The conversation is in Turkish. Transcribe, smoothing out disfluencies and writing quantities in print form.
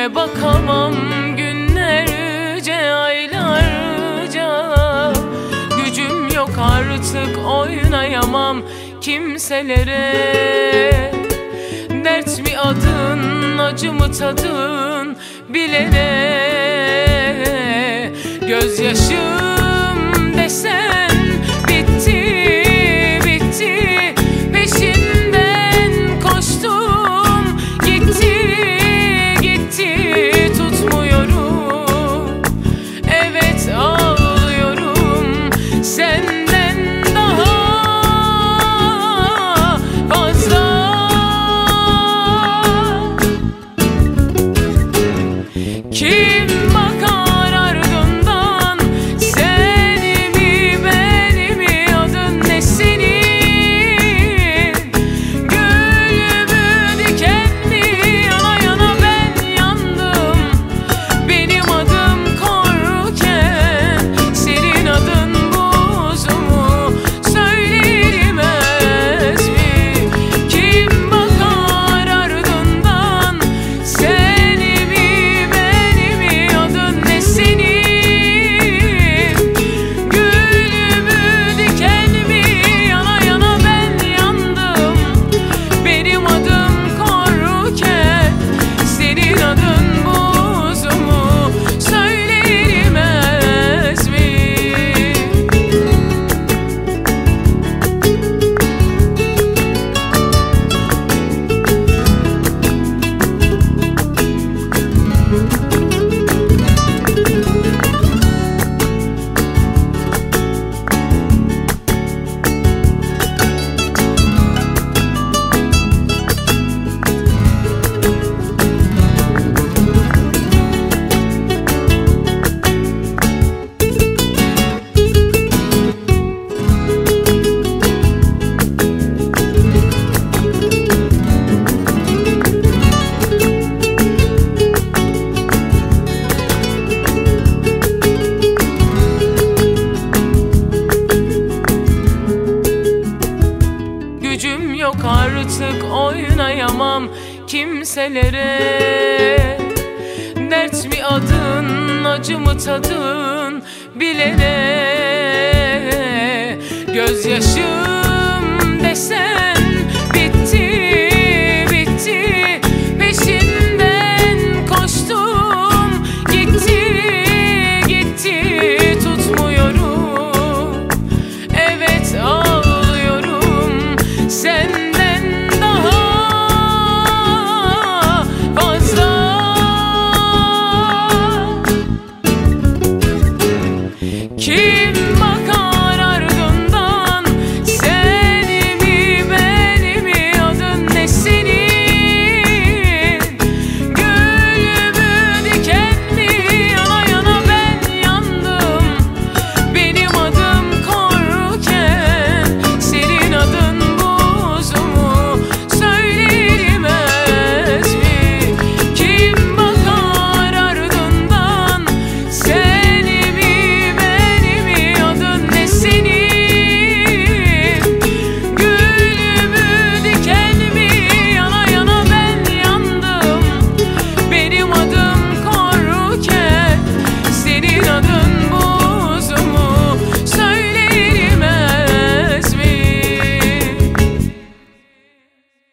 Yüzüne bakamam günlerce, aylarca. Gücüm yok artık, oynayamam kimselere. Dert mi adın, acı mı tadın bilene. Gözyaşım desen bitti, bitti. Peşinden koştum, gitti, gitti. Tutmuyorum, evet ağlıyorum. Senden daha fazla. Kim bakar ardından, seni mi beni mi, adın ne senin? Gül mü diken mi, yana yana ben yandım. Benim adım korken, senin adın buz mu, söylenmez mi? Kim bakar ardından, seni mi beni mi, adın ne senin? Gül mü diken mi, yana yana ben yandım. Benim adım korken, senin adın buz mu, söylenmez mi? Gücüm yok artık, oynayamam kimselere. Dert mi adın, acı mı tadın bilene. Gözyaşım desen